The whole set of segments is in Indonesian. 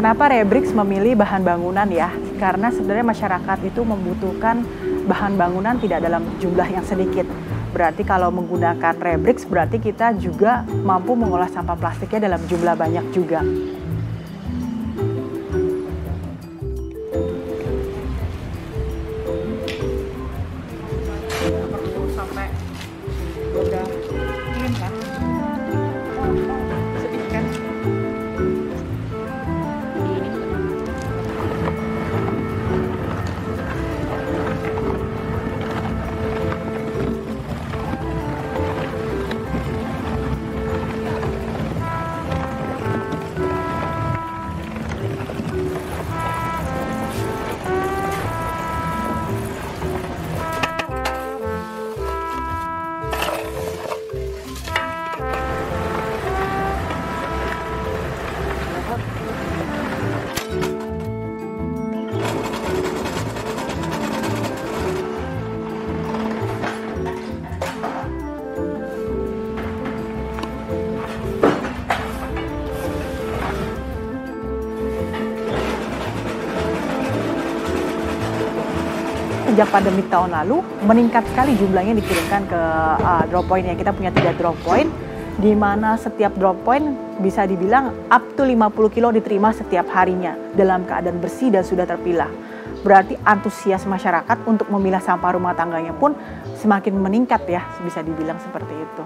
Kenapa Rebrix memilih bahan bangunan ya? Karena sebenarnya masyarakat itu membutuhkan bahan bangunan tidak dalam jumlah yang sedikit. Berarti kalau menggunakan Rebrix berarti kita juga mampu mengolah sampah plastiknya dalam jumlah banyak juga. Perlu sampai udah ingin kan? Sedih kan? Sejak pandemi tahun lalu, meningkat sekali jumlahnya dikirimkan ke drop point ya. Kita punya 3 drop point, di mana setiap drop point bisa dibilang up to 50 kilo diterima setiap harinya dalam keadaan bersih dan sudah terpilah. Berarti antusias masyarakat untuk memilah sampah rumah tangganya pun semakin meningkat ya, bisa dibilang seperti itu.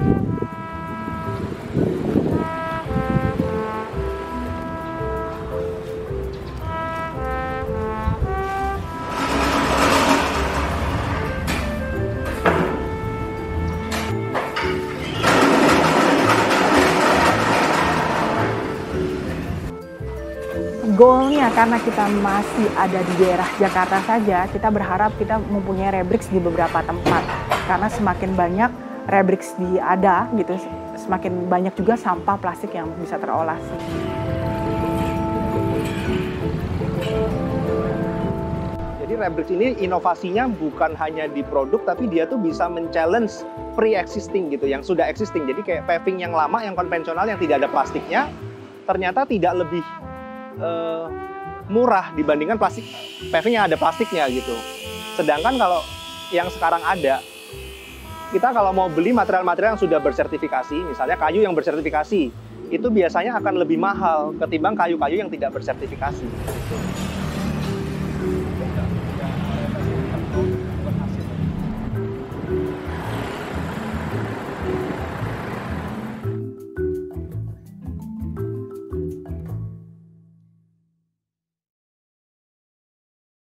Goalnya karena kita masih ada di daerah Jakarta saja, kita berharap kita mempunyai Rebrix di beberapa tempat. Karena semakin banyak Rebrix ada gitu, semakin banyak juga sampah plastik yang bisa terolah sih. Jadi Rebrix ini inovasinya bukan hanya di produk, tapi dia tuh bisa men-challenge pre-existing gitu, yang sudah existing. Jadi kayak paving yang lama, yang konvensional, yang tidak ada plastiknya, ternyata tidak lebih murah dibandingkan plastik paving yang ada plastiknya gitu. Sedangkan kalau yang sekarang ada, kita kalau mau beli material-material yang sudah bersertifikasi, misalnya kayu yang bersertifikasi, itu biasanya akan lebih mahal ketimbang kayu-kayu yang tidak bersertifikasi. Gitu.